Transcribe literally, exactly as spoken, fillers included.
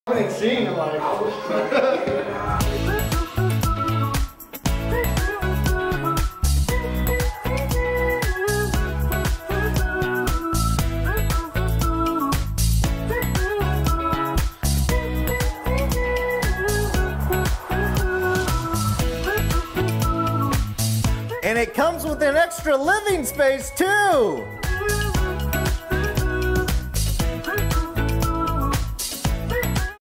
I've seeing it like. And it comes with an extra living space too.